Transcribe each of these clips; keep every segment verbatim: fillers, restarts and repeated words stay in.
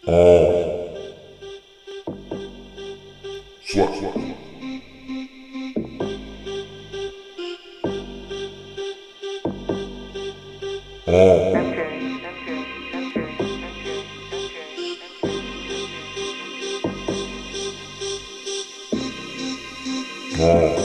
Oh. Swat, swat. Oh. Oh.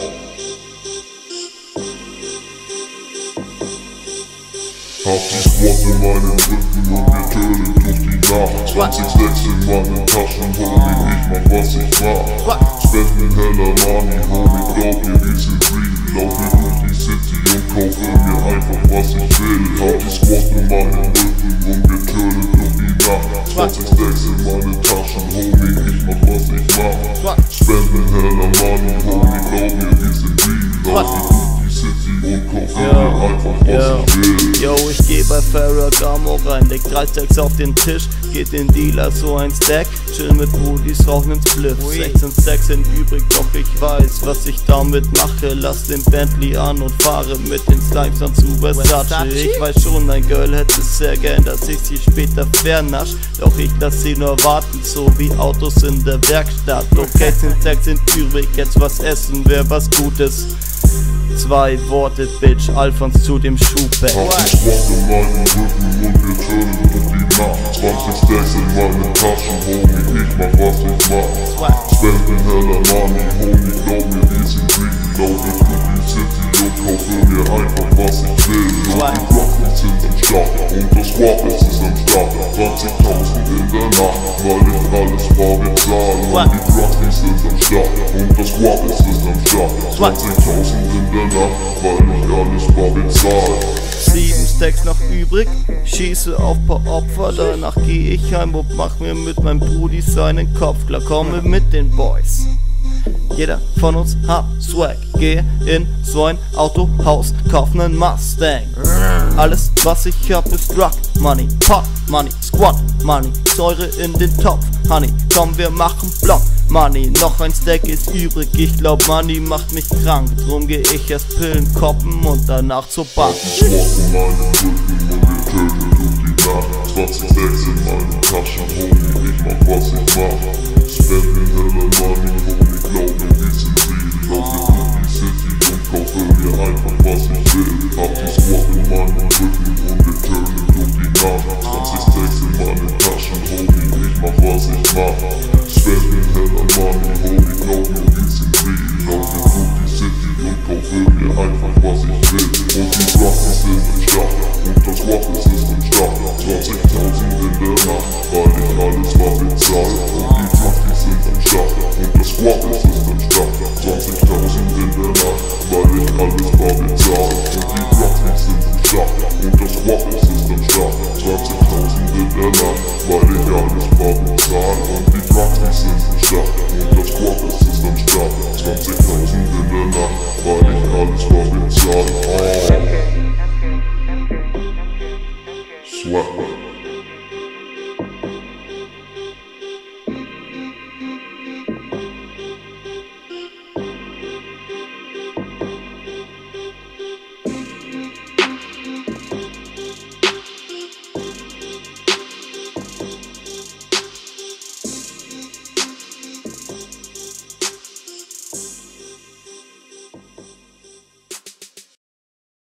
Hab die Squad in meinem Rücken und wir tönen durch die Nacht. zwanzig Stacks in meinen Taschen, Homie, ich mach was ich mach. Spend mit heller Money, Homie, glaub mir, wir sind real. Laufe durch die City und kaufe mir einfach was ich will. Hab die Squad in meinem Rücken und wir tönen durch die Nacht. zwanzig Stacks in meinen Taschen, Homie, ich mach was ich mach. Spend mit heller Money, Homie, glaub mir, wir sind real. Laufe durch die City und kaufe mir einfach was ich will. Yo, ich geh bei Ferragamo rein, leg drei Stacks auf den Tisch, geht den Dealer so ein Stack, chill mit Brudis, rauchen ins Spliff. sechzehn Stacks sind übrig, doch ich weiß, was ich damit mache. Lass den Bentley an und fahre mit den Slimes an zu Versace. Ich weiß schon, ein Girl hätte es sehr gern, dass ich sie später vernasch, doch ich lass sie nur warten, so wie Autos in der Werkstatt. Okay, zehn Stacks sind übrig, jetzt was essen, wär was Gutes. Zwei Worte, Bitch, Alphons zu dem Schuhbag. Hab die Squad in meinem Rücken und wir tönen durch die Nacht. zwanzig Stacks in meinen Taschen, Homie, ich mach was ich mach. Spend in heller Money, Homie, glaub mir, wir sind greedy. Laufe durch die City und kaufe mir einfach was ich will. Und die Rockets sind am Start und das Squad ist am Start. zwanzigtausend in der Nacht, weil ich alles bar bezahle. Und die Rockets sind am Start und das Squad ist am Start. zwanzigtausend in der Nacht, weil ich alles bar bezahle. Sieben Stacks noch übrig, schieße auf paar Opfer, danach geh ich heim und mach mir mit meinem Brudi seinen Kopf klar, komme mit den Boys. Jeder von uns hat Swag, geh in so ein Autohaus, kauf nen Mustang. Alles was ich hab ist Drug Money, Pot Money, Squad Money, Säure in den Topf, Honey, komm wir machen Block Money. Noch ein Stack ist übrig, ich glaub Money macht mich krank, drum geh ich erst Pillen koppen und danach zur Bank. Squad in meinem Rücken und wir tönen durch die Nacht. zwanzig Stacks in meinen Taschen, Homie, ich mach was ich mach. Spend in heller Money, Homie, glaub mir, wir sind real. Laufe durch die City und kaufe mir einfach was ich will. Hab die Squad in meinem Rücken und wir tönen durch die Nacht. zwanzig Stacks in meinen Taschen, Homie, ich mach was ich mach. Spend in heller Money, Homie, glaub mir, wir sind real. Laufe durch die City und kaufe mir einfach was ich will. Und die Rockets sind am Start und das Rockets ist am Start. zwanzigtausend in der Nacht, weil ich alles bar bezahle. Und die Rockets sind am Start und das Rockets ist am Start. zwanzigtausend in der Nacht, weil ich alles bar bezahle. Und die Rockets sind am Start und das Rockets ist am Start. zwanzigtausend in der Nacht, weil ich alles bar bezahle. Und die Rockets sind am Start und das Rockets ist am Start. zwanzigtausend in der Nacht, weil ich alles bar bezahle. Oh. Swat.